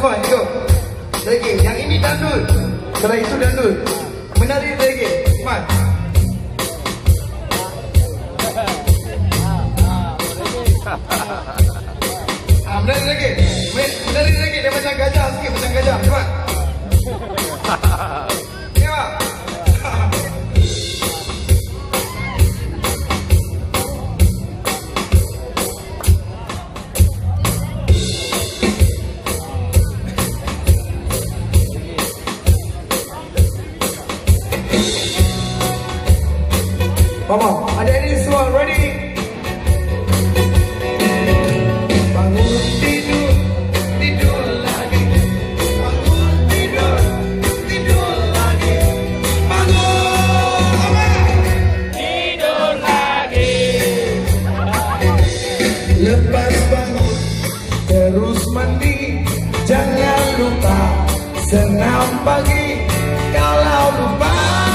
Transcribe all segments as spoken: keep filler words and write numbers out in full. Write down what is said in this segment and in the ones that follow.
Come on, go. Lagi, yang ini dandut. Kalau itu dandut. Menari lagi. Come on. Ah, menari lagi. Menari lagi. Dia macam gajah sikit, macam gajah. Come on. Ya. Come on, ada ini semua ready? Bangun tidur, tidur lagi. Bangun tidur, tidur lagi. Bangun, apa? Tidur lagi. Lepas bangun, terus mandi. Jangan lupa senam pagi. Kalau lupa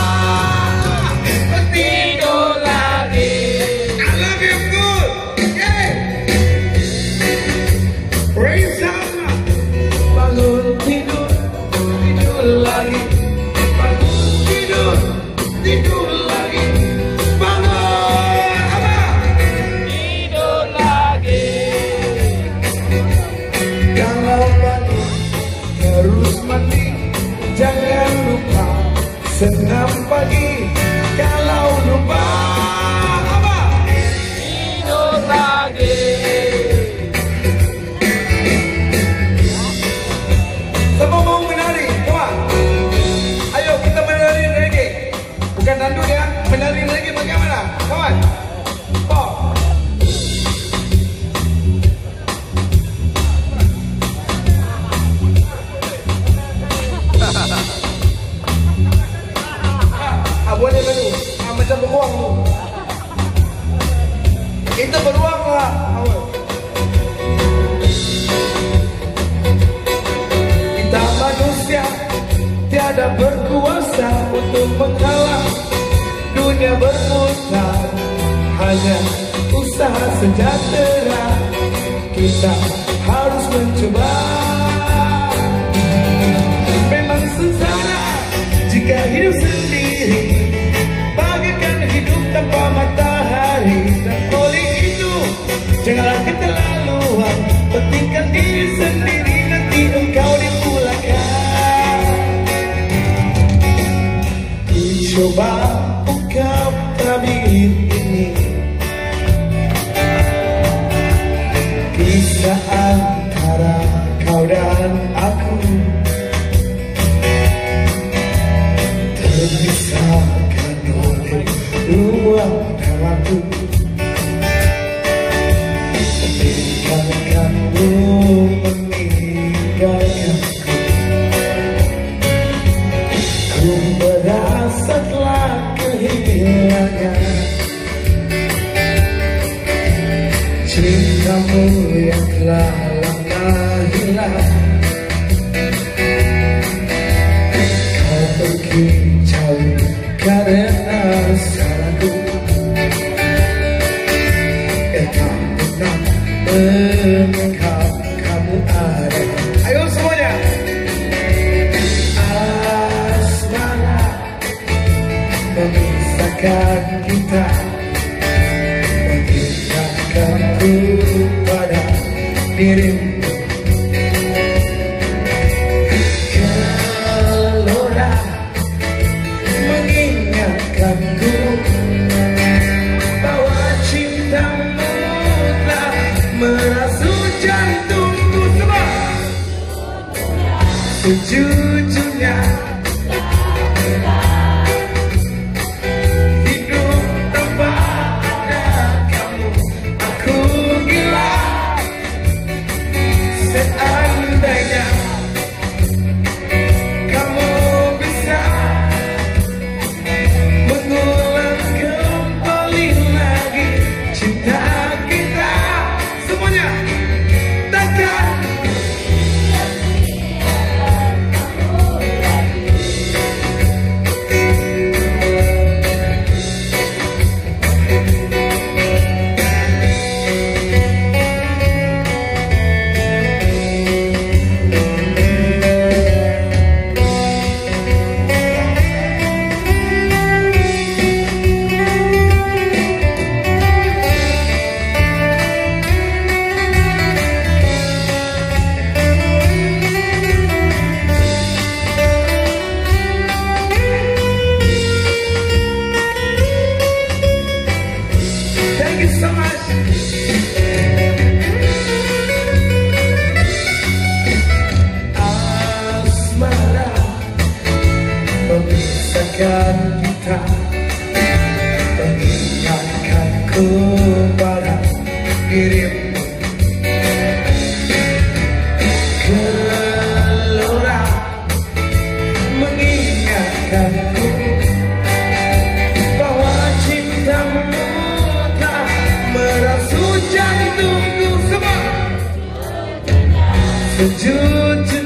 senam pagi. Kalau lupa apa? Tidur lagi. Semua mau menari? Come on. Ayo kita menari reggae. Bukan dandut ya. Menari reggae bagaimana? Come on. Pop. Boleh baru, ah, macam beruang tu. Kita beruang lah. Kita manusia tiada berkuasa untuk menghalang dunia berputar. Hanya usaha sejahtera kita harus mencoba. Memang sengsara jika hidup sendiri, hidup tanpa matahari. Dan oleh itu janganlah keterlaluan, pentingkan diri sendiri, nanti engkau dipulangkan. Coba ungkap tabir ini, kisah antara kau dan aku, terpisahkan oleh ruang dan waktu. Biarkan kamu meninggalkanku, ku merasa telah kehilangan cintamu yang telah lama hilang. Kau pergi jauh karena salahku, engkau pernah menganggap kamu ada. Ayo semuanya. Asmara memisahkan kita, mengingatkan ku pada dirimu. Sejujurnya hidup tanpa ada kamu, aku gila. Seandainya kamu bisa mengulang kembali lagi cinta kita, semuanya takkan Jujur